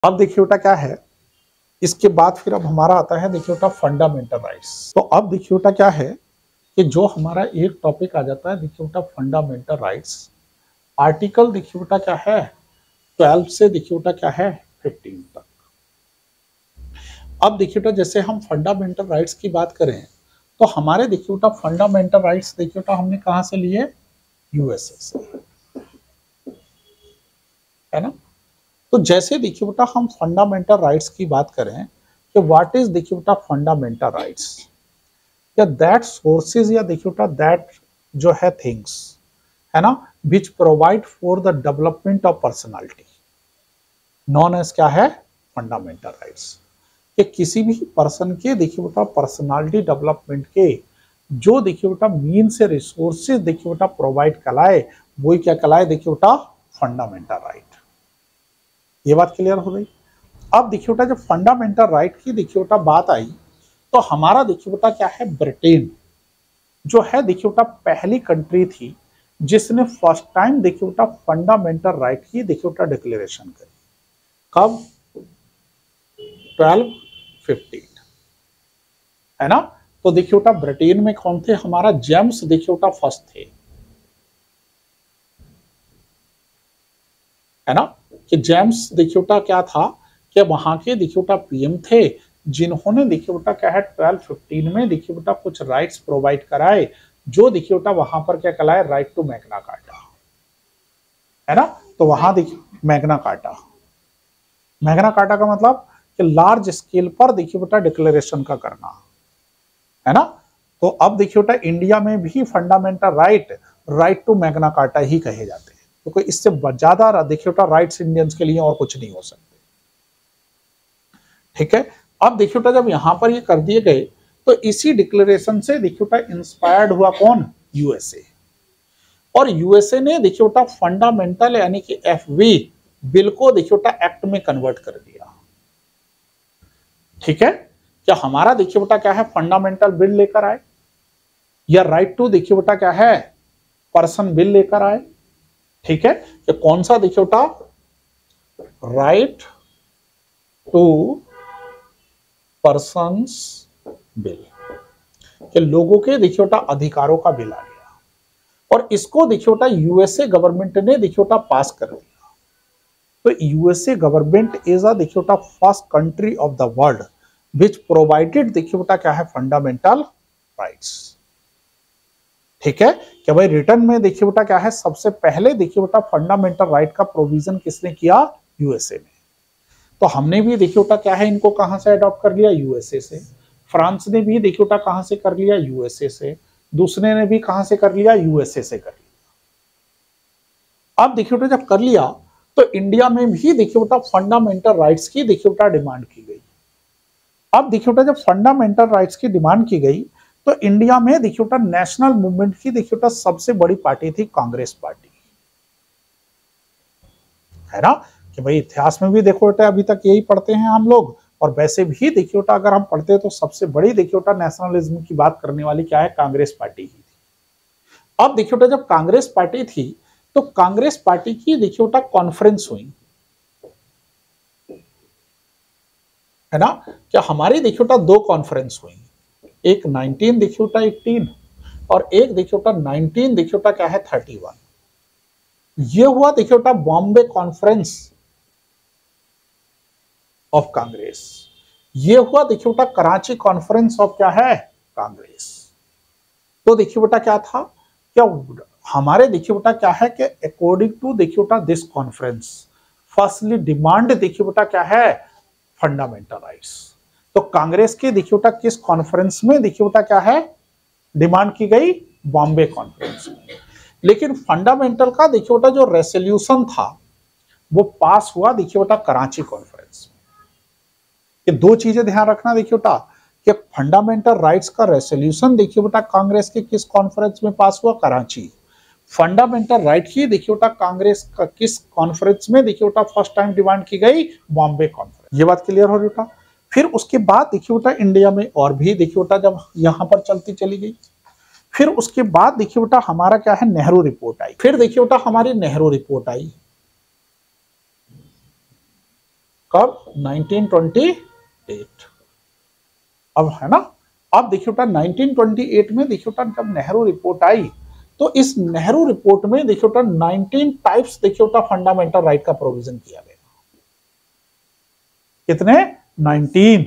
अब देखिए बेटा क्या है, इसके बाद फिर अब हमारा आता है देखिए बेटा फंडामेंटल राइट्स। तो अब देखिए बेटा क्या है कि जो हमारा एक टॉपिक आ जाता है देखिए बेटा फंडामेंटल राइट्स, आर्टिकल देखिए बेटा क्या है 12 से देखिए बेटा क्या है 15 तक। अब देखिए बेटा जैसे हम फंडामेंटल राइट्स की बात करें तो हमारे देखिए बेटा फंडामेंटल राइट्स देखिए बेटा हमने कहां से लिए, यूएसए से, है ना। तो जैसे देखिए बेटा हम फंडामेंटल राइट्स की बात करें कि व्हाट इज देखिए बेटा फंडामेंटल राइट्स, या दैट सोर्सेज या देखिए बेटा दैट जो है थिंग्स, है ना, which provide for the development of personality, known as क्या है फंडामेंटल राइट्स। कि किसी भी पर्सन के देखिए बेटा पर्सनालिटी डेवलपमेंट के जो देखिए बेटा मीन से रिसोर्सेज देखिए बेटा प्रोवाइड कराए, वही क्या कराए देखिए बेटा फंडामेंटल राइट। ये बात क्लियर हो गई। अब देखिए बेटा जब फंडामेंटल राइट की देखिए बेटा बात आई तो हमारा देखिए बेटा क्या है, ब्रिटेन जो है देखिए बेटा पहली कंट्री थी जिसने फर्स्ट टाइम देखिए बेटा फंडामेंटल राइट की देखिए बेटा डिक्लेरेशन करी। कब, 1215, है ना। तो देखिए बेटा ब्रिटेन में कौन थे, हमारा जेम्स देखिए बेटा फर्स्ट थे, है ना। कि जेम्स देखिए बेटा क्या था कि वहां के देखिए बेटा पीएम थे जिन्होंने देखिए बेटा क्या है 1215 में देखिए बेटा कुछ राइट्स प्रोवाइड कराए, जो देखिए बेटा वहां पर क्या कहलाए, राइट टू मैग्ना कार्टा, है ना। तो वहां देखिए मैग्ना कार्टा, मैग्ना कार्टा का मतलब कि लार्ज स्केल पर देखिए बेटा डिक्लेरेशन का करना, है ना। तो अब देखिए बेटा इंडिया में भी fundamental right right to Magna Carta ही कहे जाते हैं, क्योंकि इससे ज्यादा देखिए बेटा राइट्स इंडियंस के लिए और कुछ नहीं हो सकते, ठीक है। अब देखिए बेटा जब यहां पर ये कर दिए गए तो इसी डिक्लेरेशन से देखिए बेटा इंस्पायर्ड हुआ कौन, यूएसए। और यूएसए ने देखिए बेटा फंडामेंटल यानी कि एफवी बिल को देखिए बेटा एक्ट में कन्वर्ट कर दिया, ठीक है। क्या हमारा देखिए बेटा क्या है फंडामेंटल बिल लेकर आए, या राइट टू देखिए बेटा क्या है पर्सन बिल लेकर आए, ठीक है। कि कौन सा देखिए बेटा, राइट टू पर्सन्स बिल, कि लोगों के देखिए बेटा अधिकारों का बिल आ गया। और इसको देखिए बेटा यूएसए गवर्नमेंट ने देखिए बेटा पास कर दिया। तो यूएसए गवर्नमेंट इज अ देखिए बेटा first country of the world which provided देखिए बेटा क्या है फंडामेंटल राइट्स, ठीक है। कि भाई रिटर्न में देखिए बेटा क्या है सबसे पहले देखिए बेटा फंडामेंटल राइट का प्रोविजन किसने किया, यूएसए ने। तो हमने भी देखिए बेटा क्या है इनको कहां से अडॉप्ट कर लिया, यूएसए से। फ्रांस ने भी देखिए बेटा कहां से कर लिया, यूएसए से। दूसरे ने भी कहां से कर लिया, यूएसए से कर लिया। अब देखिए बेटा जब कर लिया तो इंडिया में भी देखिए बेटा फंडामेंटल राइट्स की देखिए बेटा डिमांड की गई। अब देखिए बेटा जब फंडामेंटल राइट्स की डिमांड की गई तो इंडिया में देखिए बेटा नेशनल मूवमेंट की देखिए बेटा सबसे बड़ी पार्टी थी कांग्रेस पार्टी, है ना। कि भाई इतिहास में भी देखो बेटा अभी तक यही पढ़ते हैं हम लोग, और वैसे भी देखिए बेटा अगर हम पढ़ते हैं तो सबसे बड़ी देखिए बेटा नेशनलिज्म की बात करने वाली क्या है, कांग्रेस पार्टी ही थी। अब देखिए बेटा जब कांग्रेस पार्टी थी तो कांग्रेस पार्टी की देखिए बेटा कॉन्फ्रेंस हुई, है ना। क्या हमारी देखिए बेटा दो कॉन्फ्रेंस हुई, एक 19 देखिए बेटा 18 और एक देखिए बेटा 19 देखिए बेटा क्या है 31। ये हुआ देखिए बेटा बॉम्बे कॉन्फ्रेंस ऑफ कांग्रेस, ये हुआ देखिए बेटा कराची कॉन्फ्रेंस ऑफ क्या है कांग्रेस। तो देखिए बेटा क्या था, क्या हमारे देखिए बेटा क्या है कि अकॉर्डिंग टू देखिए बेटा दिस कॉन्फ्रेंस फर्स्टली डिमांड देखिए बेटा क्या है फंडामेंटल राइट्स। तो कांग्रेस के देखिए बेटा किस कॉन्फ्रेंस में देखिए बेटा क्या है डिमांड की गई, बॉम्बे कॉन्फ्रेंस में। लेकिन फंडामेंटल का देखिए बेटा जो रेसोल्यूशन था वो पास हुआ देखिए बेटा कराची कॉन्फ्रेंस में। ये दो चीजें ध्यान रखना देखिए बेटा कि फंडामेंटल राइट्स का रेसोल्यूशन देखिए बेटा कांग्रेस के किस कॉन्फ्रेंस में पास हुआ, कराची। फंडामेंटल राइट की देखिए बेटा कांग्रेस का किस कॉन्फ्रेंस में देखिए बेटा फर्स्ट टाइम डिमांड की गई, बॉम्बे कॉन्फ्रेंस। ये बात क्लियर हो रही बेटा। फिर उसके बाद देखिए बेटा इंडिया में और भी देखिए बेटा जब यहां पर चलती चली गई, फिर उसके बाद देखिए बेटा हमारा क्या है नेहरू रिपोर्ट आई। फिर देखिए बेटा हमारी नेहरू रिपोर्ट आई, कब? 1928। अब है ना, अब देखिए बेटा 1928 में देखिए बेटा जब नेहरू रिपोर्ट आई तो इस नेहरू रिपोर्ट में देखिए बेटा 19 टाइप्स देखिए बेटा फंडामेंटल राइट का प्रोविजन किया गया। कितने? 19।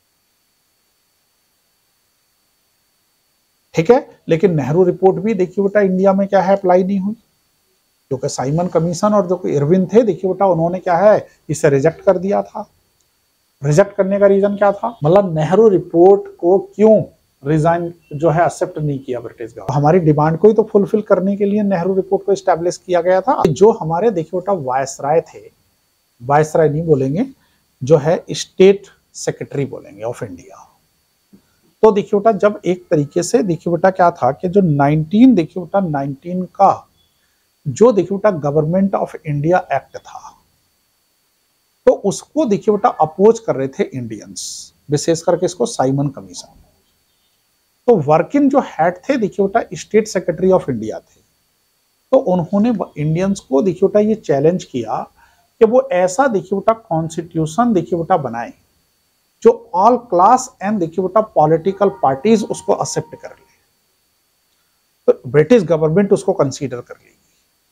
ठीक है, लेकिन नेहरू रिपोर्ट भी देखिए बेटा इंडिया में क्या है, अप्लाई नहीं हुई, क्योंकि साइमन कमीशन और जो इरविन थे देखिए बेटा उन्होंने क्या है, इसे रिजेक्ट कर दिया था। रिजेक्ट करने का रीजन क्या था? मतलब नेहरू रिपोर्ट को क्यों रिजाइन जो है एक्सेप्ट नहीं किया ब्रिटिश गवर्नमेंट? हमारी डिमांड को ही तो फुलफिल करने के लिए नेहरू रिपोर्ट को एस्टैब्लिश किया गया था। जो हमारे देखिए बेटा वायसराय थे, वायसराय नहीं बोलेंगे, जो है स्टेट सेक्रेटरी बोलेंगे ऑफ इंडिया। तो देखिए बेटा जब एक तरीके से देखिए बेटा क्या था कि जो 19 देखिए बेटा 19 का जो देखिए बेटा गवर्नमेंट ऑफ इंडिया एक्ट था, तो उसको देखिए बेटा अपोज कर रहे थे इंडियंस, विशेष करके इसको साइमन कमीशन। तो वर्किंग जो हेड थे देखिए बेटा स्टेट सेक्रेटरी ऑफ इंडिया थे, तो उन्होंने इंडियंस को देखिए बेटा ये चैलेंज किया कि वो ऐसा देखिए बेटा कॉन्स्टिट्यूशन देखिए बेटा बनाए जो ऑल क्लास एंड देखिए बेटा पॉलिटिकल पार्टीज उसको एक्सेप्ट कर ले, तो ब्रिटिश गवर्नमेंट उसको कंसीडर कर लेगी।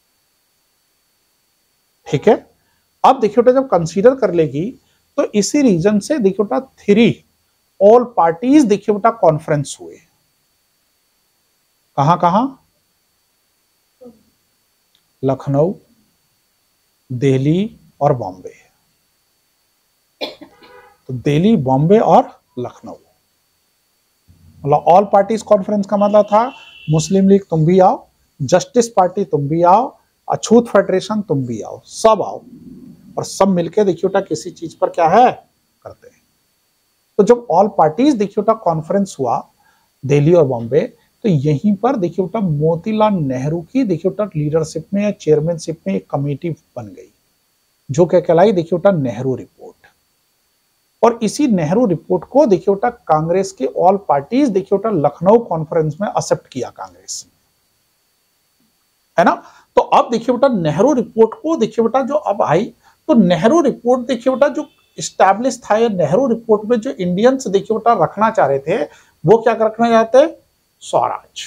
ठीक है, अब देखिए बेटा जब कंसीडर कर लेगी तो इसी रीजन से देखिए बेटा 3 ऑल पार्टीज देखिए बेटा कॉन्फ्रेंस हुए। कहां कहां? लखनऊ, दिल्ली और बॉम्बे। तो दिल्ली, बॉम्बे और लखनऊ, मतलब ऑल पार्टीज कॉन्फ्रेंस का मतलब था मुस्लिम लीग तुम भी आओ, जस्टिस पार्टी तुम भी आओ, अछूत फेडरेशन तुम भी आओ, सब आओ और सब मिलके देखिए बेटा किसी चीज पर क्या है करते हैं। तो जब ऑल पार्टीज देखिए बेटा कॉन्फ्रेंस हुआ दिल्ली और बॉम्बे, तो यहीं पर देखिए बेटा मोतीलाल नेहरू की देखिए बेटा लीडरशिप में या चेयरमैनशिप में एक कमेटी बन गई जो क्या कहलाई देखिए बेटा नेहरू रिपोर्ट। और इसी नेहरू रिपोर्ट को देखिए बेटा कांग्रेस के ऑल पार्टीज देखिए बेटा लखनऊ कॉन्फ्रेंस में एक्सेप्ट किया कांग्रेस ने, है ना। तो अब देखिए बेटा नेहरू रिपोर्ट को देखिए बेटा जो अब आई, तो नेहरू रिपोर्ट देखिए बेटा जो इस्टेब्लिश था, या नेहरू रिपोर्ट में जो इंडियंस देखिए बेटा रखना चाह रहे थे, वो क्या रखना चाहते? स्वराज।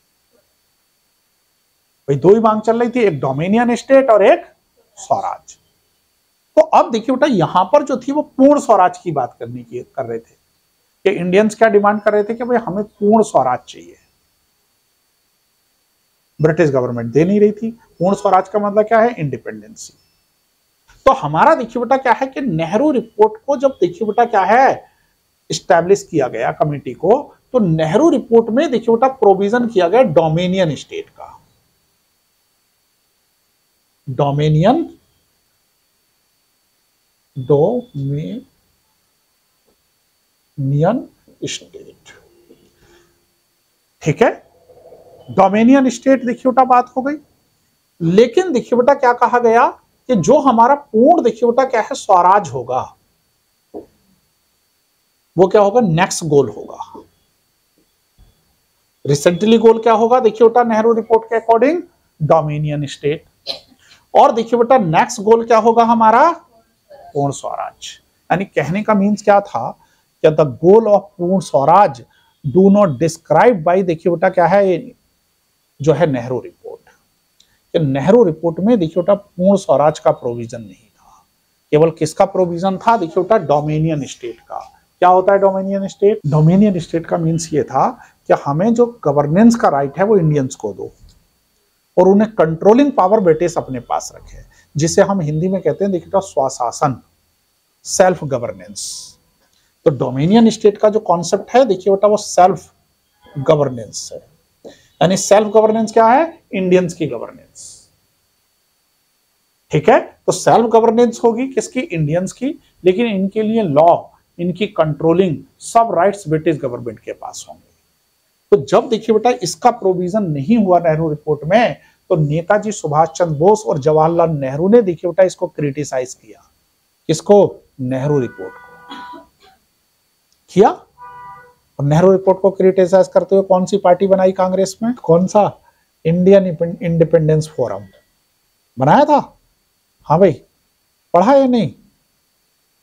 भाई दो ही मांग चल रही थी, एक डोमिनियन स्टेट और एक स्वराज। तो अब देखिए बेटा यहां पर जो थी वो पूर्ण स्वराज की बात कर रहे थे कि इंडियंस क्या डिमांड कर रहे थे कि भाई हमें पूर्ण स्वराज चाहिए। ब्रिटिश गवर्नमेंट दे नहीं रही थी। पूर्ण स्वराज का मतलब क्या है? इंडिपेंडेंसी। तो हमारा देखिए बेटा क्या है कि नेहरू रिपोर्ट को जब देखिए बेटा क्या है इस्टेब्लिश किया गया कमेटी को, तो नेहरू रिपोर्ट में देखिए बेटा प्रोविजन किया गया डोमिनियन स्टेट का। डोमिनियन स्टेट, ठीक है, डोमिनियन स्टेट देखिए बेटा बात हो गई। लेकिन देखिए बेटा क्या कहा गया कि जो हमारा पूर्ण देखिए बेटा क्या है स्वराज होगा, वो क्या होगा? नेक्स्ट गोल होगा। रिसेंटली गोल क्या होगा देखिए बेटा नेहरू रिपोर्ट के अकॉर्डिंग? Dominion state. और देखिए बेटा नेक्स्ट गोल क्या होगा हमारा? पूर्ण स्वराज। यानी कहने का मीन्स क्या था कि the goal of Purna Swaraj do not describe by देखिए बेटा क्या है जो है नेहरू रिपोर्ट। कि नेहरू रिपोर्ट में देखिए बेटा पूर्ण स्वराज का प्रोविजन नहीं था, केवल किसका प्रोविजन था? देखिए बेटा डोमिनियन स्टेट का। क्या होता है डोमिनियन स्टेट? डोमिनियन स्टेट का मीन्स ये था कि हमें जो गवर्नेंस का राइट है वो इंडियंस को दो और उन्हें कंट्रोलिंग पावर ब्रिटिश अपने पास रखे, जिसे हम हिंदी में कहते हैं देखिए स्वशासन, सेल्फ गवर्नेंस। तो डोमिनियन स्टेट का जो कॉन्सेप्ट है देखिए बेटा वो सेल्फ गवर्नेंस है। यानी सेल्फ गवर्नेंस क्या है? इंडियंस की गवर्नेंस। ठीक है, तो सेल्फ गवर्नेंस होगी किसकी? इंडियंस की। लेकिन इनके लिए लॉ, इनकी कंट्रोलिंग सब राइट्स ब्रिटिश गवर्नमेंट के पास होंगे। तो जब देखिए बेटा इसका प्रोविजन नहीं हुआ नेहरू रिपोर्ट में, तो नेताजी सुभाष चंद्र बोस और जवाहरलाल नेहरू ने देखिए बेटा इसको क्रिटिसाइज किया। किसको? नेहरू रिपोर्ट को किया। और नेहरू रिपोर्ट को क्रिटिसाइज करते हुए कौन सी पार्टी बनाई कांग्रेस में? कौन सा? इंडियन इंडिपेंडेंस फोरम बनाया था। हाँ भाई, पढ़ा या नहीं?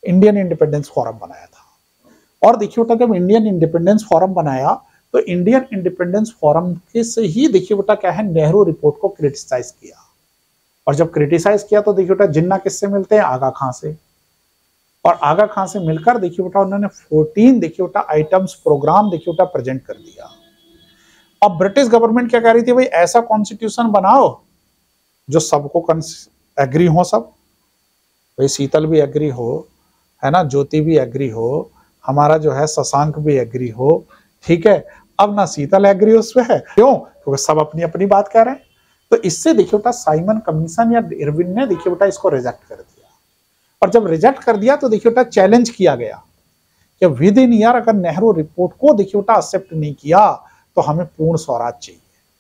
इंडियन इंडिपेंडेंस फोरम बनाया था। और देखिए बेटा जब इंडियन इंडिपेंडेंस फोरम बनाया तो इंडियन इंडिपेंडेंस फोरम के से ही देखिए बेटा क्या है, नेहरू रिपोर्ट को क्रिटिसाइज किया। और जब क्रिटिसाइज किया तो देखिए बेटा जिन्ना किससे मिलते हैं, आगा खां से। और आगा खां से मिलकर देखिए बेटा उन्होंने 14 देखिए बेटा आइटम्स प्रोग्राम देखिए बेटा प्रेजेंट कर दिया। अब ब्रिटिश गवर्नमेंट क्या कह रही थी, भाई ऐसा कॉन्स्टिट्यूशन बनाओ जो सबको एग्री हो, सब भाई शीतल भी एग्री हो, है ना, ज्योति भी एग्री हो, हमारा जो है शशांक भी एग्री हो, ठीक है। अब ना शीतल एग्री उस पर है, क्यों, क्योंकि सब अपनी अपनी बात कह रहे हैं। तो इससे देखिए बेटा साइमन कमीशन या इरविन ने देखिए बेटा इसको रिजेक्ट कर दिया। और जब रिजेक्ट कर दिया तो देखिए बेटा चैलेंज किया गया कि विद इन ईयर अगर नेहरू रिपोर्ट को देखिए बेटा एक्सेप्ट नहीं किया तो हमें पूर्ण स्वराज चाहिए।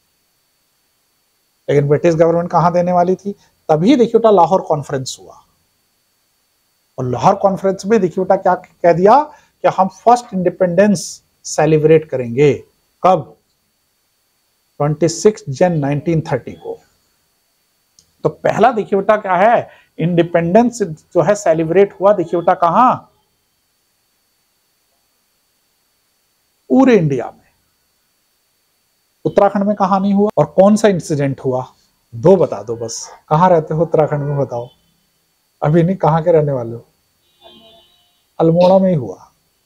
लेकिन ब्रिटिश गवर्नमेंट कहां देने वाली थी, तभी देखिए बेटा लाहौर कॉन्फ्रेंस हुआ। और लाहौर कॉन्फ्रेंस में देखिए बेटा क्या कह दिया कि हम फर्स्ट इंडिपेंडेंस सेलिब्रेट करेंगे, कब, 26 जन 1930 को। तो पहला देखिए बेटा क्या है, इंडिपेंडेंस जो है सेलिब्रेट हुआ देखिए बेटा कहां, पूरे इंडिया में। उत्तराखंड में कहां नहीं हुआ, और कौन सा इंसिडेंट हुआ, दो बता दो बस। कहां रहते हो उत्तराखंड में, बताओ, अभी नहीं, कहां के रहने वाले हो, अल्मोड़ा में ही हुआ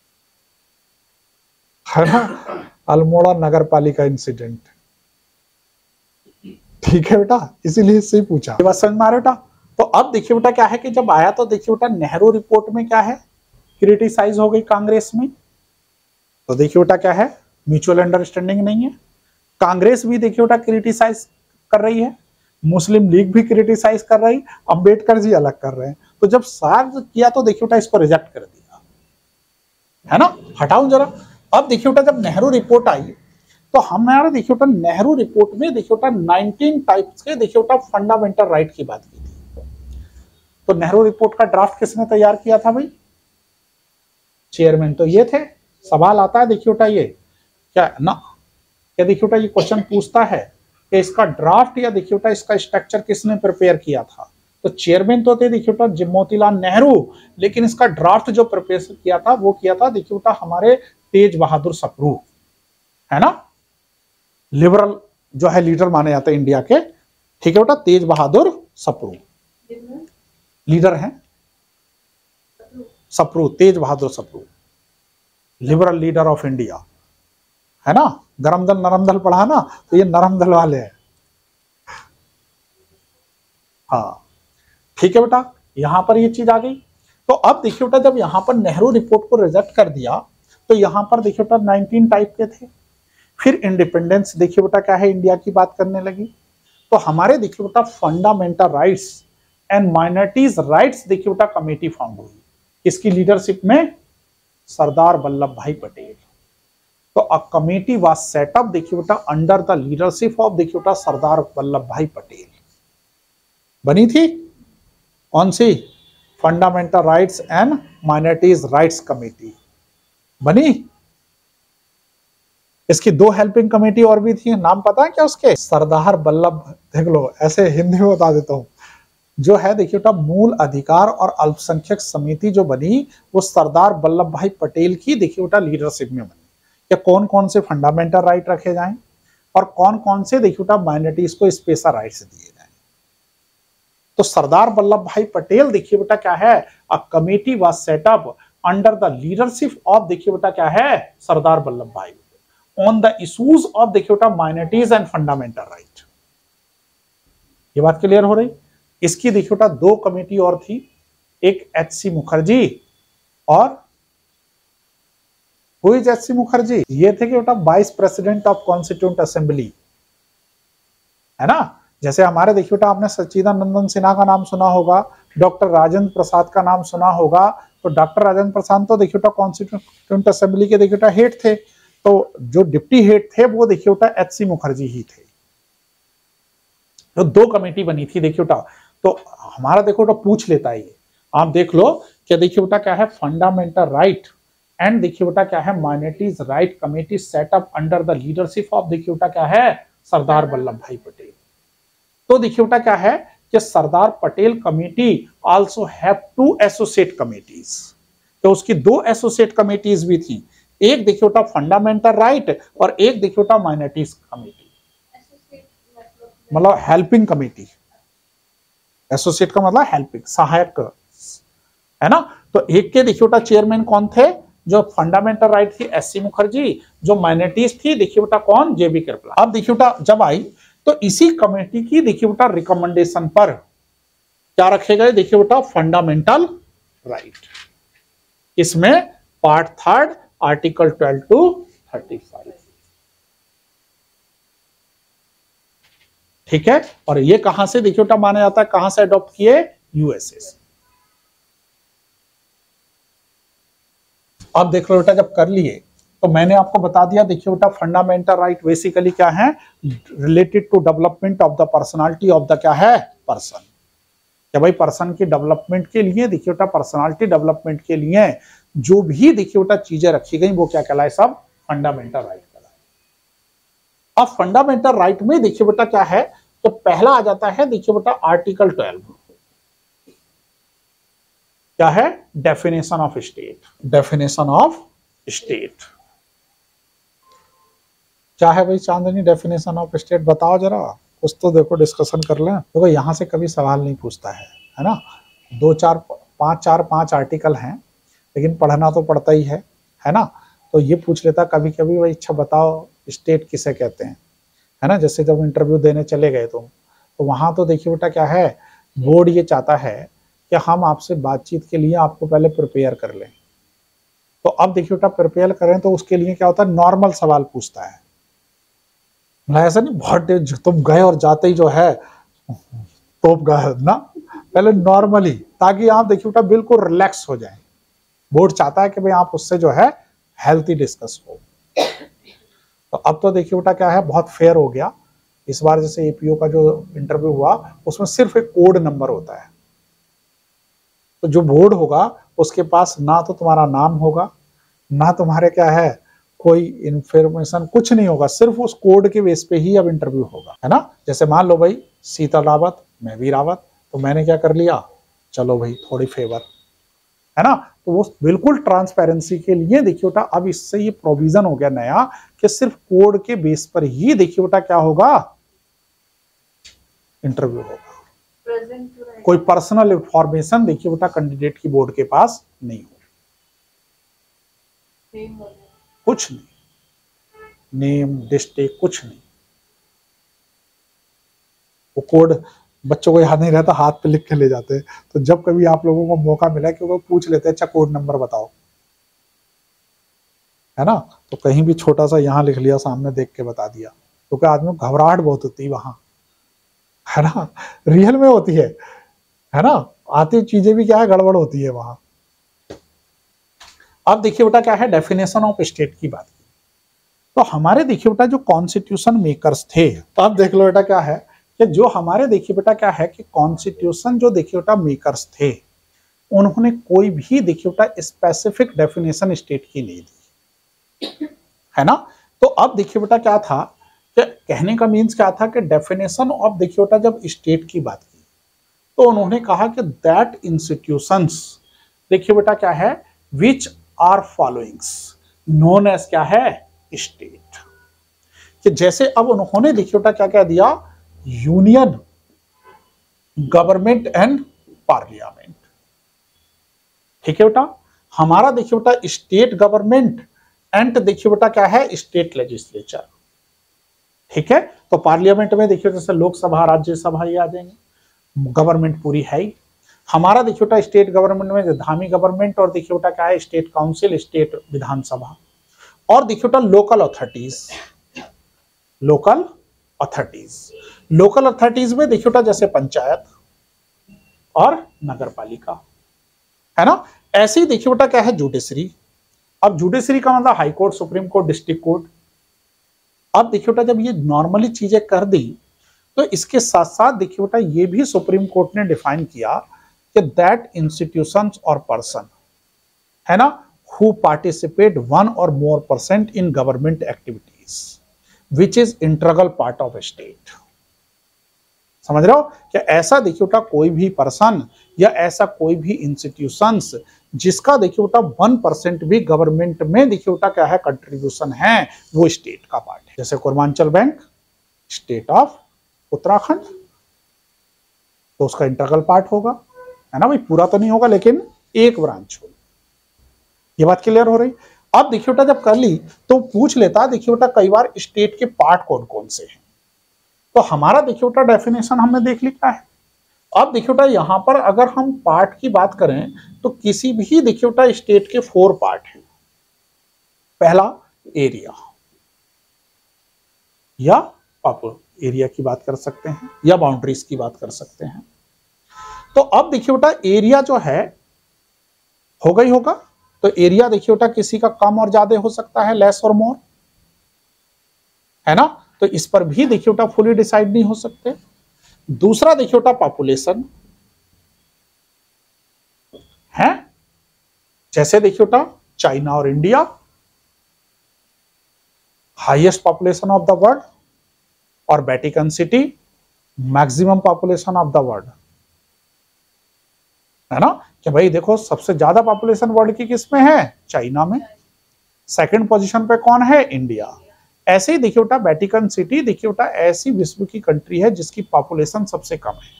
है ना, अल्मोड़ा नगर पालिका इंसिडेंट, ठीक है बेटा, इसीलिए इससे ही पूछा, ये बात समझ में आ रहा बेटा। तो अब देखिए बेटा क्या है कि जब आया तो देखिए बेटा नेहरू रिपोर्ट में क्या है, क्रिटिसाइज हो गई कांग्रेस में। तो देखिए बेटा क्या है, म्यूचुअल अंडरस्टैंडिंग नहीं है। कांग्रेस भी देखिए बेटा क्रिटिसाइज कर रही है, मुस्लिम लीग भी क्रिटिसाइज कर रही, अंबेडकर जी अलग कर रहे हैं। तो जब सार्क किया तो देखिए बेटा इसको रिजेक्ट कर दिया, है ना, हटाओ जरा। अब देखिए बेटा जब नेहरू रिपोर्ट आई तो हमारे देखिए बेटा नेहरू रिपोर्ट में देखिए बेटा 19 टाइप्स के देखिए बेटा फंडामेंटल राइट की बात की थी। तो नेहरू रिपोर्ट का ड्राफ्ट किसने तैयार किया था भाई, चेयरमैन तो ये थे। सवाल आता है देखिए बेटा ये क्या ना, क्या देखिए बेटा ये क्वेश्चन पूछता है कि इसका ड्राफ्ट या देखिए बेटा इसका स्ट्रक्चर किसने प्रिपेयर किया था। तो चेयरमैन तो थे देखिए बेटा मोतीलाल नेहरू, लेकिन इसका ड्राफ्ट जो प्रिपेयर किया था वो किया था देखिए बेटा हमारे तेज बहादुर सप्रू, है ना, लिबरल जो है लीडर माने जाते हैं इंडिया के, ठीक है बेटा, तेज बहादुर सप्रू लीडर हैं, Sapru, Tej Bahadur Sapru, liberal leader of India, है ना। गरम दल नरम दल पढ़ा ना, तो ये नरम दल वाले हैं, हाँ, ठीक है बेटा, यहां पर ये चीज आ गई। तो अब देखिए बेटा जब यहां पर नेहरू रिपोर्ट को रिजेक्ट कर दिया तो यहां पर देखिए बेटा 19 टाइप के थे। फिर इंडिपेंडेंस देखिए बेटा क्या है, इंडिया की बात करने लगी। तो हमारे देखिए बेटा fundamental rights and minorities rights देखिए बेटा कमेटी फॉर्म हुई, किसकी लीडरशिप में, सरदार वल्लभ भाई पटेल। तो uh committee was set up देखिए बेटा अंडर द लीडरशिप ऑफ देखिए बेटा सरदार वल्लभ भाई पटेल। बनी थी कौन सी, fundamental rights and minorities rights committee बनी। इसकी दो हेल्पिंग कमेटी और भी थी, नाम पता है क्या उसके, सरदार वल्लभ, देख लो ऐसे हिंदी में बता देता हूं, जो है देखिए बेटा मूल अधिकार और अल्पसंख्यक समिति जो बनी वो सरदार वल्लभ भाई पटेल की देखिए बेटा लीडरशिप में बनी। क्या कौन कौन से फंडामेंटल राइट रखे जाएं और कौन कौन से देखिए बेटा माइनॉरिटीज को स्पेशल राइट्स दिए जाएं। तो सरदार वल्लभ भाई पटेल देखिए बेटा क्या है, uh committee was set up under the leadership of देखिए बेटा क्या है, सरदार वल्लभ भाई ऑन द इश्यूज ऑफ देखिए बेटा माइनॉरिटीज एंड फंडामेंटल राइट। ये बात क्लियर हो रही। इसकी देखिए बेटा दो कमेटी और थी, एक एच.सी. मुखर्जी और हु इज एच.सी. मुखर्जी, ये थे कि बेटा vice president of constituent assembly, है ना। जैसे हमारे देखिए बेटा आपने सच्चिदानंदन सिन्हा का नाम सुना होगा, डॉक्टर राजेंद्र प्रसाद का नाम सुना होगा। तो डॉक्टर राजेंद्र प्रसाद तो देखिए बेटा कॉन्स्टिट्यूंट असेंबली के देखिए बेटा हेड थे, तो जो डिप्टी हेड थे वो देखिए बेटा एच.सी. मुखर्जी ही थे। तो दो कमेटी बनी थी देखिए बेटा। तो हमारा देखो बेटा पूछ लेता है ये, आप देख लो क्या देखिए बेटा क्या है, फंडामेंटल राइट एंड देखिए बेटा क्या है minorities right committee set up under the leadership of देखिए बेटा क्या है, सरदार वल्लभ भाई पटेल। तो देखिए बेटा क्या है कि Sardar Patel committee also have 2 associate committees, तो उसकी 2 एसोसिएट कमिटीज भी थी, एक देखिए बेटा फंडामेंटल राइट और एक देखिए बेटा माइनॉरिटीज कमेटी, मतलब हेल्पिंग कमेटी। एसोसिएट का मतलब हेल्पिंग, सहायक, है ना। तो एक के देखिए बेटा चेयरमैन कौन थे, जो फंडामेंटल राइट थी एससी मुखर्जी, जो माइनॉरिटीज थी देखिए बेटा कौन, जेबी कृपला। अब देखिए बेटा जब आई तो इसी कमेटी की देखिए बेटा रिकमेंडेशन पर क्या रखे गए, देखिए बेटा फंडामेंटल राइट, इसमें पार्ट 3 आर्टिकल 12 to 35, ठीक है। और ये कहां से देखिए बेटा माना जाता है, कहां से अडॉप्ट किए, यूएसए से। अब देख लो बेटा जब कर लिए तो मैंने आपको बता दिया, देखिए बेटा फंडामेंटल राइट बेसिकली क्या है, related to development of the personality of the क्या है, पर्सन। क्या भाई पर्सन की डेवलपमेंट के लिए देखिए बेटा, पर्सनालिटी डेवलपमेंट के लिए जो भी देखिए बेटा चीजें रखी गई वो क्या कहलाए, सब फंडामेंटल राइट कहलाए। अब फंडामेंटल राइट में देखिए बेटा क्या है, तो पहला आ जाता है देखिए बेटा आर्टिकल 12, क्या है, definition of state. Definition of state क्या है भाई चांदनी, डेफिनेशन ऑफ स्टेट बताओ जरा, कुछ तो देखो डिस्कशन कर लें। देखो यहां से कभी सवाल नहीं पूछता है ना, 5 आर्टिकल हैं, लेकिन पढ़ना तो पड़ता ही है ना। तो ये पूछ लेता कभी कभी भाई, अच्छा बताओ स्टेट किसे कहते हैं, है ना। जैसे जब इंटरव्यू देने चले गए तो वहां तो देखिए बेटा क्या है, बोर्ड ये चाहता है कि हम आपसे बातचीत के लिए आपको पहले प्रिपेयर कर लें। तो अब देखिए बेटा प्रिपेयर करें तो उसके लिए क्या होता है, नॉर्मल सवाल पूछता है, ऐसा नहीं बहुत तुम गए और जाते ही जो है तोप गए ना, पहले नॉर्मली, ताकि आप देखिए बेटा बिल्कुल रिलैक्स हो जाए। बोर्ड चाहता है कि भाई आप उससे जो है हेल्थी डिस्कस हो। तो अब तो देखिए बेटा क्या है, बहुत फेयर हो गया इस बार। जैसे एपीओ का जो इंटरव्यू हुआ उसमें सिर्फ एक कोड नंबर होता है, तो जो बोर्ड होगा उसके पास ना तो तुम्हारा नाम होगा, ना तुम्हारे क्या है कोई इंफॉर्मेशन, कुछ नहीं होगा, सिर्फ उस कोड के बेस पे ही अब इंटरव्यू होगा, है ना। जैसे मान लो भाई शीतल रावत, मैं भी रावत, तो मैंने क्या कर लिया, चलो भाई थोड़ी फेवर, है ना। तो वो बिल्कुल ट्रांसपेरेंसी के लिए देखिए बेटा अब इससे ये प्रोविजन हो गया नया कि सिर्फ कोड के बेस पर ही देखिए बेटा क्या होगा, इंटरव्यू होगा। कोई पर्सनल इंफॉर्मेशन देखिए बेटा कैंडिडेट की बोर्ड के पास नहीं हो, कुछ नहीं, नेम डिस्ट्रिक्ट कुछ नहीं। वो कोड बच्चों को याद नहीं रहता, हाथ पे लिख के ले जाते हैं। तो जब कभी आप लोगों को मौका मिला कि वो पूछ लेते हैं अच्छा कोड नंबर बताओ, है ना, तो कहीं भी छोटा सा यहाँ लिख लिया, सामने देख के बता दिया, क्योंकि तो आदमी को घबराहट बहुत होती है वहां, है ना, रियल में होती है ना, आती चीजें भी क्या है गड़बड़ होती है वहां। अब देखिए बेटा क्या है, डेफिनेशन ऑफ स्टेट की बात की, तो हमारे देखिए बेटा जो कॉन्स्टिट्यूशन मेकर्स थे, तो अब देख लो बेटा क्या है कि जो हमारे देखिए बेटा क्या है कि कॉन्स्टिट्यूशन जो देखिए बेटा मेकर्स थे, उन्होंने कोई भी देखिए बेटा स्पेसिफिक डेफिनेशन स्टेट की नहीं दी, है ना। तो अब देखिए बेटा क्या था कि कहने का मीन्स क्या था कि डेफिनेशन ऑफ देखिए बेटा जब स्टेट की बात की तो उन्होंने कहा कि दैट इंस्टीट्यूशंस देखिए बेटा क्या है which are followings known as क्या है स्टेट, कि जैसे अब उन्होंने देखिए बेटा क्या क्या दिया, यूनियन, गवर्नमेंट एंड पार्लियामेंट, ठीक है बेटा। हमारा देखिए बेटा स्टेट गवर्नमेंट एंड देखिए बेटा क्या है स्टेट लेजिस्लेचर, ठीक है। तो पार्लियामेंट में देखिए जैसे लोकसभा राज्यसभा ये आ जाएंगे, गवर्नमेंट पूरी है ही। हमारा देखिए बेटा स्टेट गवर्नमेंट में धामी गवर्नमेंट और देखिए बेटा क्या है स्टेट काउंसिल, स्टेट विधानसभा, और देखिए बेटा लोकल अथॉरिटीज। लोकल अथॉरिटीज में देखिए बेटा जैसे पंचायत और नगर पालिका, है ना। ऐसे ही देखिए बेटा क्या है जुडिशरी। अब जुडिशरी का मतलब high court, supreme court, district court. अब देखिए बेटा जब ये नॉर्मली चीजें कर दी तो इसके साथ साथ देखिए बेटा ये भी सुप्रीम कोर्ट ने डिफाइन किया कि दैट इंस्टीट्यूशंस और पर्सन, है ना, who participate 1 or more % in government activities which is integral part of state. समझ रहे हो कि ऐसा देखिए बेटा कोई भी पर्सन या ऐसा कोई भी इंस्टीट्यूशंस जिसका देखिए बेटा 1% भी गवर्नमेंट में देखिए बेटा क्या है कंट्रीब्यूशन है, वो स्टेट का पार्ट है। जैसे Purvanchal bank state of Uttarakhand, तो उसका इंटीग्रल पार्ट होगा, है ना भाई, पूरा तो नहीं होगा लेकिन एक ब्रांच होगी। ये बात क्लियर हो रही। अब देखिए बेटा जब कर ली तो पूछ लेता देखिए बेटा कई बार स्टेट के पार्ट कौन कौन से हैं, तो हमारा देखिए बेटा डेफिनेशन हमने देख ली क्या है। अब देखिए बेटा यहां पर अगर हम पार्ट की बात करें तो किसी भी देखिए बेटा स्टेट के 4 पार्ट हैं। पहला एरिया या पॉपुलेशन, एरिया की बात कर सकते हैं या बाउंड्रीज की बात कर सकते हैं। तो अब देखिए बेटा एरिया जो है होगा ही होगा, तो एरिया देखिए बेटा किसी का कम और ज्यादा हो सकता है, लेस और मोर, है ना, तो इस पर भी देखिए बेटा फुली डिसाइड नहीं हो सकते। दूसरा देखिए बेटा पॉपुलेशन है, जैसे देखिए बेटा चाइना और India highest population of the world और Vatican city maximum population of the world, है ना, कि भाई देखो सबसे ज्यादा पॉपुलेशन वर्ल्ड की किसमें है, चाइना में, सेकंड पोजीशन पे कौन है, इंडिया। ऐसे ही देखिए बेटा वेटिकन सिटी देखिए बेटा ऐसी विश्व की कंट्री है जिसकी पॉपुलेशन सबसे कम है।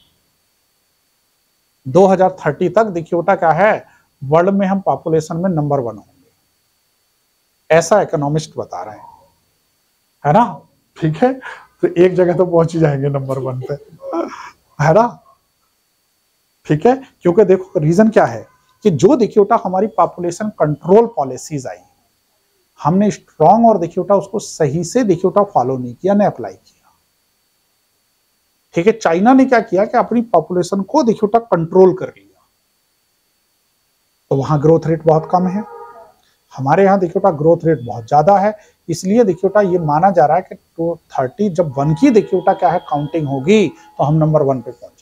2030 तक देखिए बेटा क्या है वर्ल्ड में हम पॉपुलेशन में नंबर 1 होंगे, ऐसा इकोनॉमिस्ट बता रहे हैं, है ना, ठीक है, तो एक जगह तो पहुंच ही जाएंगे नंबर 1 पे, है ना, ठीक है। क्योंकि देखो रीजन क्या है कि जो देखिए बेटा हमारी पॉपुलेशन कंट्रोल पॉलिसीज आई, हमने स्ट्रॉन्ग और देखिए बेटा उसको सही से देखिए बेटा फॉलो नहीं किया, नहीं अप्लाई किया, ठीक है। चाइना ने क्या किया कि अपनी पॉपुलेशन को देखिए बेटा कंट्रोल कर लिया, तो वहां ग्रोथ रेट बहुत कम है। हमारे यहाँ देखिए बेटा ग्रोथ रेट बहुत ज्यादा है, इसलिए देखिए बेटा ये माना जा रहा है कि 2030 जब 1 की देखिए बेटा क्या है काउंटिंग होगी तो हम नंबर 1 पे पहुंचे।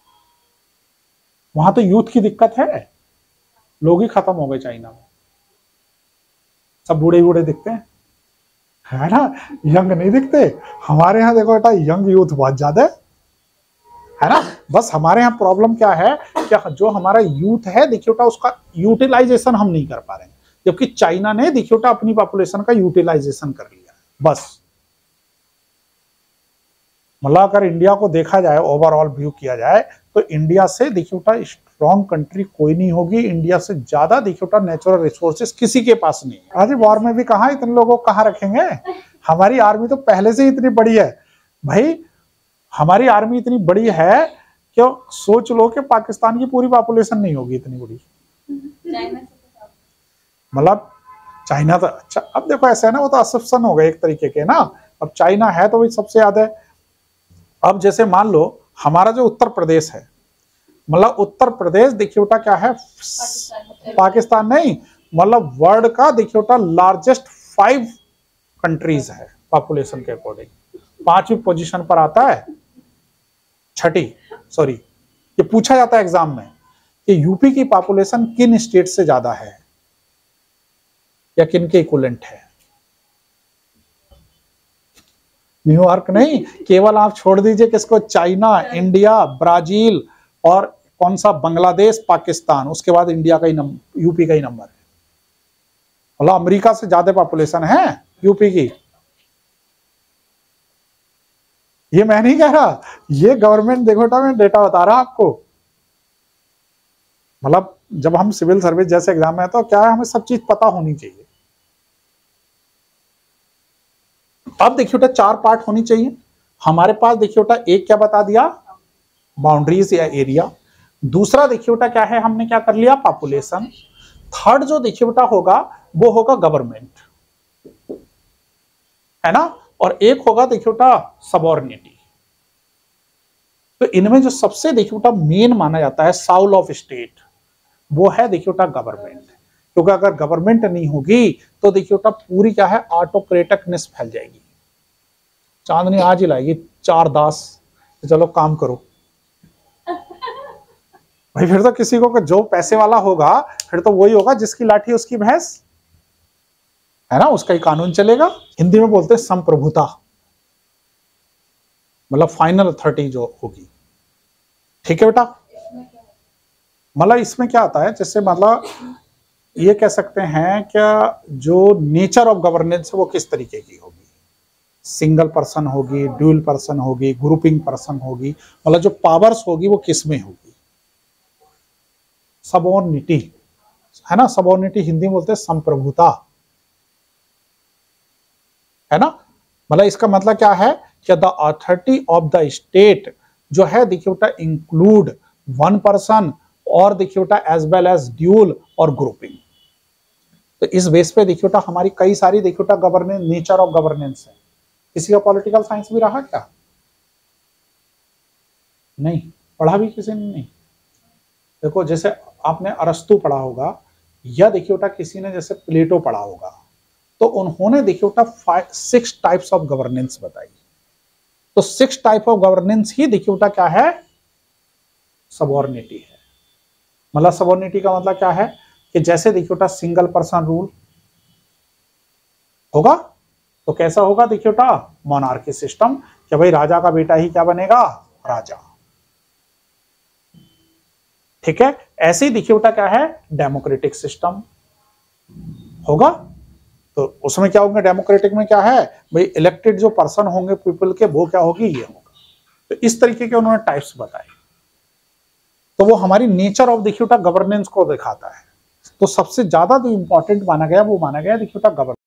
वहां तो यूथ की दिक्कत है, लोग ही खत्म हो गए चाइना में, सब बूढ़े बूढ़े दिखते हैं, है ना, यंग नहीं दिखते। हमारे यहाँ देखो बेटा यंग यूथ बहुत ज्यादा है ना। बस हमारे यहाँ प्रॉब्लम क्या है कि जो हमारा यूथ है देखिए बेटा उसका यूटिलाइजेशन हम नहीं कर पा रहे हैं, जबकि चाइना ने देखिए बेटा अपनी पॉपुलेशन का यूटिलाइजेशन कर लिया है। बस मतलब अगर इंडिया को देखा जाए, ओवरऑल व्यू किया जाए, तो इंडिया से देखिए बेटा स्ट्रॉन्ग कंट्री कोई नहीं होगी, इंडिया से ज्यादा देखिए बेटा नेचुरल रिसोर्सेज किसी के पास नहीं है। आज वॉर में भी कहा इतने लोगों को कहाँ रखेंगे, हमारी आर्मी तो पहले से ही इतनी बड़ी है भाई, हमारी आर्मी इतनी बड़ी है कि सोच लो कि पाकिस्तान की पूरी पॉपुलेशन नहीं होगी इतनी बड़ी, मतलब चाइना तो अच्छा, अब देखो ऐसा है ना, वो तो असम्पशन हो गए एक तरीके के ना, अब चाइना है तो वही सबसे ज्यादा है। अब जैसे मान लो हमारा जो उत्तर प्रदेश है, मतलब उत्तर प्रदेश देखिए बेटा क्या है पाकिस्तान नहीं, मतलब वर्ल्ड का देखिए बेटा लार्जेस्ट 5 कंट्रीज है पॉपुलेशन के अकॉर्डिंग, 5वीं पोजीशन पर आता है, सॉरी, ये पूछा जाता है एग्जाम में कि यूपी की पॉपुलेशन किन स्टेट से ज्यादा है या किन के इक्विवेलेंट है। न्यूयॉर्क नहीं, केवल आप छोड़ दीजिए किसको, चाइना, इंडिया, ब्राजील और कौन सा बांग्लादेश, पाकिस्तान, उसके बाद इंडिया का ही नंबर, यूपी का ही नंबर है, मतलब अमेरिका से ज्यादा पॉपुलेशन है यूपी की। ये मैं नहीं कह रहा, ये गवर्नमेंट देखो बेटा मैं डेटा बता रहा आपको, मतलब जब हम सिविल सर्विस जैसे एग्जाम में है तो क्या है हमें सब चीज पता होनी चाहिए। अब देखिए बेटा 4 पार्ट होनी चाहिए हमारे पास, देखिए बेटा एक क्या बता दिया, बाउंड्रीज या एरिया, दूसरा देखिए बेटा क्या है हमने क्या कर लिया, पॉपुलेशन, थर्ड जो देखिए बेटा होगा वो होगा गवर्नमेंट, है ना, और एक होगा देखिए बेटा सबऑर्डिनेटी। तो इनमें जो सबसे देखिए बेटा मेन माना जाता है साउल ऑफ स्टेट, वो है देखिए बेटा गवर्नमेंट, क्योंकि अगर गवर्नमेंट नहीं होगी तो देखिए बेटा पूरी क्या है ऑटोक्रेटिकनेस फैल जाएगी, चांदनी आज ही लाएगी 4 दास, तो चलो काम करो भाई, फिर तो किसी को जो पैसे वाला होगा फिर तो वही होगा जिसकी लाठी उसकी भैंस, है ना, उसका ही कानून चलेगा। हिंदी में बोलते हैं संप्रभुता, मतलब फाइनल अथॉरिटी जो होगी। ठीक है बेटा, मतलब इसमें क्या आता है, जैसे मतलब ये कह सकते हैं क्या, जो नेचर ऑफ गवर्नेंस है वो किस तरीके की होगी, सिंगल पर्सन होगी, ड्यूल पर्सन होगी, ग्रुपिंग पर्सन होगी, मतलब जो पावर्स होगी वो किस में होगी। सबऑर्डिनेटी है ना, सबऑर्डिनेटी हिंदी में बोलते हैं संप्रभुता, है ना। मतलब इसका मतलब क्या है कि the authority of the state जो है देखिए बेटा इंक्लूड वन पर्सन और देखिए बेटा एज वेल एज ड्यूल और ग्रुपिंग। तो इस बेस पे देखिए बेटा हमारी कई सारी देखिए बेटा गवर्नेंस, नेचर ऑफ गवर्नेंस है। किसी का पॉलिटिकल साइंस भी रहा क्या? नहीं पढ़ा भी किसी ने नहीं। देखो जैसे आपने अरस्तु पढ़ा होगा, या देखिए बेटा किसी ने जैसे प्लेटो पढ़ा होगा, तो उन्होंने देखिए बेटा 6 टाइप्स ऑफ गवर्नेंस बताई। तो 6 टाइप ऑफ गवर्नेंस ही देखिए बेटा क्या है, सबऑर्डिनेटी है। मतलब सबऑर्डिनेटी का मतलब क्या है कि जैसे देखिए बेटा सिंगल पर्सन रूल होगा तो कैसा होगा देखिए बेटा, मोनार्की सिस्टम, कि भाई राजा का बेटा ही क्या बनेगा, राजा। ठीक है, ऐसे ही देखिए बेटा क्या है, डेमोक्रेटिक सिस्टम होगा। तो उसमें क्या होंगे, डेमोक्रेटिक में क्या है भाई, इलेक्टेड जो पर्सन होंगे पीपल के, वो क्या होगी, ये होगा। तो इस तरीके के उन्होंने टाइप्स बताए। तो वो हमारी नेचर ऑफ देखिए बेटा गवर्नेंस को दिखाता है। तो सबसे ज्यादा जो इंपॉर्टेंट माना गया वो माना गया देखिए बेटा गवर्नेंस।